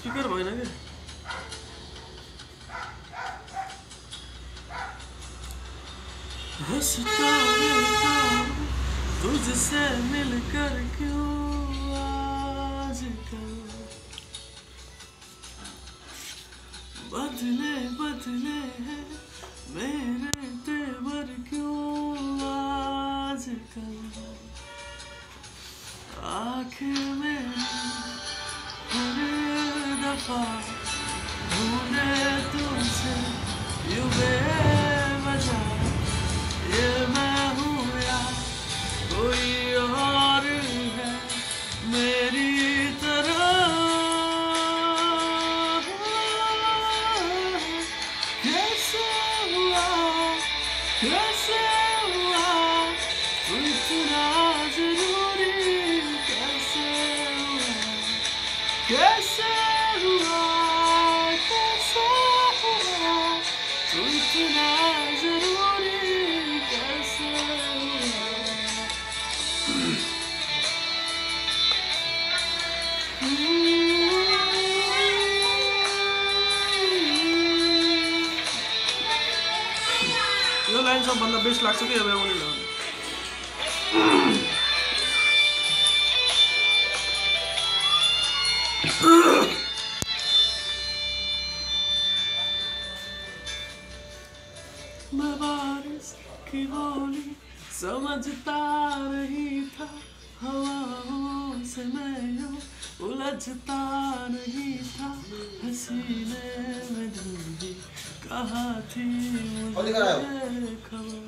speaker भएन के हंसता रहता तुझसे मिलकर क्यों आजकल बदले बदले हैं मेरे तेवर क्यों आजकल आँखें में हर दफा ढूंढे तुमसे यूं बेवजह ये मैं हूँ या कोई और है मेरी तरह कैसे हुआ तू इतना जरूरी कैसे हुआ तू इतना जरूरी कैसे यो लाइन सबभन्दा बेस्ट लाग्छ कि अब आउने मैं बारिश की बोली समझता नहीं था हवाओं से मैं यूं उलझता नहीं था हसीने में धुंधी कहाँ थी मुझे खबर